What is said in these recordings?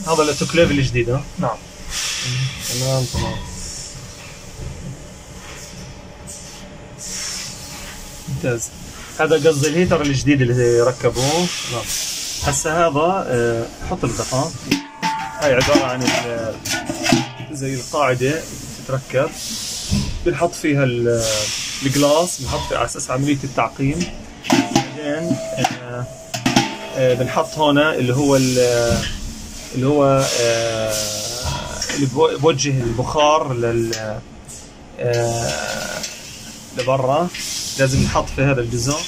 هذا الاوتوكليف الجديد ها؟ نعم. تمام. ممتاز. هذا قصدي الهيتر الجديد اللي ركبوه. نعم. هسه هذا حط القطعة. هاي عبارة عن زي القاعدة تتركب، بنحط فيها الجلاس، بنحط فيها على اساس عملية التعقيم. بعدين بنحط هنا اللي هو اللي بوجه البخار لبرا. لازم نحط في هذا الجزء،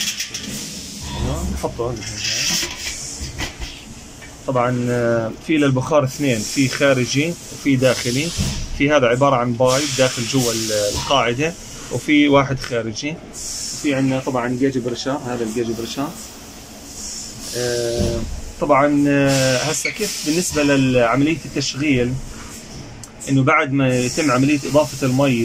نحطه. طبعا في للبخار اثنين، في خارجي وفي داخلي. في هذا عبارة عن بايب داخل جوا القاعدة، وفي واحد خارجي. في عندنا طبعا جيج بريشر، هذا الجيج بريشر. طبعا هسه كيف بالنسبة لعملية التشغيل، انه بعد ما يتم عملية اضافة المي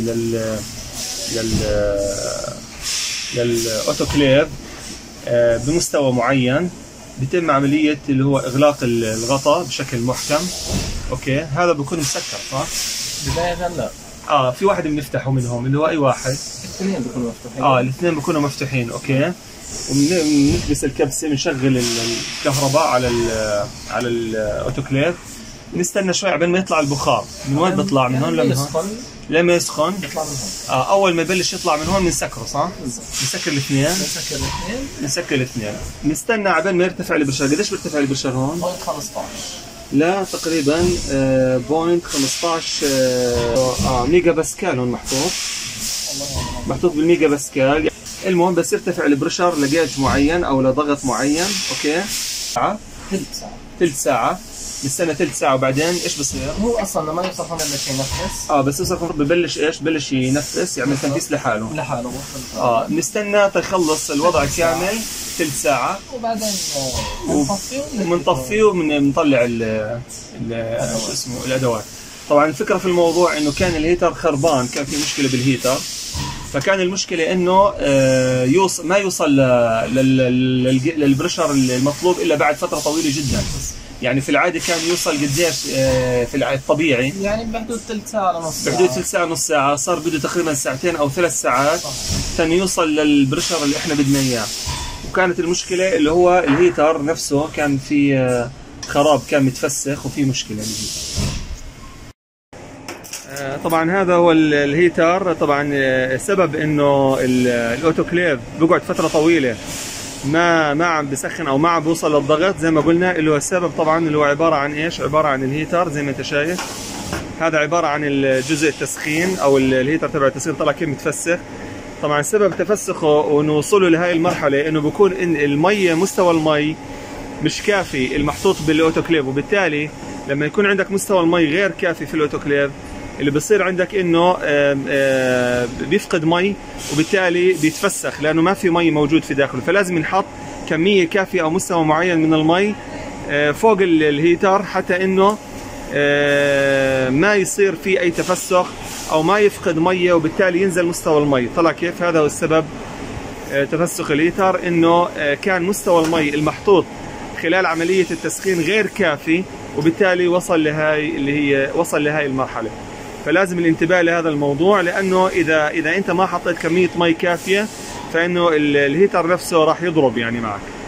للاوتوكليف بمستوى معين، بيتم عملية اللي هو اغلاق الغطاء بشكل محكم. اوكي، هذا بيكون مسكر صح؟ بداية لا. في واحد بنفتحه منهم اللي هو اي واحد. الاثنين بيكونوا مفتوحين. الاثنين بيكونوا مفتوحين. اوكي، وبنكبس الكبسة، بنشغل الكهرباء على الاوتوكليف. نستنى شوي عبين ما يطلع البخار. من وين بيطلع؟ من هون لما يسخن بيطلع من هون. اول ما يبلش يطلع من هون بنسكره صح؟ بالضبط. بنسكر الاثنين. نستنى عبين ما يرتفع البرشر. قديش بيرتفع البرشر هون؟ 0.15. لا تقريبا 0.15 ميجا باسكال. هون محطوط بالميجا باسكال. المهم بس يرتفع البرشر لجيج معين او لضغط معين. اوكي، ثلث ساعة. نستنى ثلث ساعة وبعدين ايش بصير؟ هو اصلا لما يوصل هون ببلش ينفس. بس يوصل هون ببلش ايش؟ ببلش ينفس، يعمل تنفيس لحاله. بنستنى تخلص الوضع كامل ثلث ساعة، وبعدين بنطفيه وبنطلع شو اسمه الادوات. طبعا الفكرة في الموضوع انه كان الهيتر خربان، كان في مشكلة بالهيتر. فكان المشكلة انه ما يوصل للبريشر المطلوب الا بعد فترة طويلة جدا. يعني في العادة كان يوصل قديش في الطبيعي؟ يعني بحدود ثلث ساعة لنص ساعة. بحدود ثلث ساعة نص ساعة. صار بده تقريبا ساعتين او 3 ساعات ثم يوصل للبريشر اللي احنا بدنا اياه. وكانت المشكلة اللي هو الهيتر نفسه كان في خراب، كان متفسخ وفي مشكلة بالهيتر. طبعا هذا هو الهيتر. طبعا السبب انه الاوتوكليف بيقعد فترة طويلة ما عم بسخن او ما عم بوصل للضغط زي ما قلنا، اللي هو السبب طبعا اللي هو عبارة عن ايش؟ عبارة عن الهيتر. زي ما انت شايف هذا عبارة عن الجزء التسخين او الهيتر تبع التسخين، طلع كيف متفسخ. طبعا سبب تفسخه وانه وصوله لهي المرحلة انه بكون إن المي، مستوى المي مش كافي المحطوط بالاوتوكليف، وبالتالي لما يكون عندك مستوى المي غير كافي في الاوتوكليف، اللي بصير عندك انه بيفقد مي، وبالتالي بيتفسخ لانه ما في مي موجود في داخله. فلازم نحط كمية كافية او مستوى معين من المي فوق الهيتر حتى انه ما يصير في اي تفسخ او ما يفقد مية، وبالتالي ينزل مستوى المي. طلع كيف؟ هذا هو السبب تفسخ الهيتر، انه كان مستوى المي المحطوط خلال عملية التسخين غير كافي، وبالتالي وصل لهاي المرحلة. فلازم الانتباه لهذا الموضوع، لانه اذا انت ما حطيت كمية مي كافية فانه الهيتر نفسه راح يضرب يعني معك.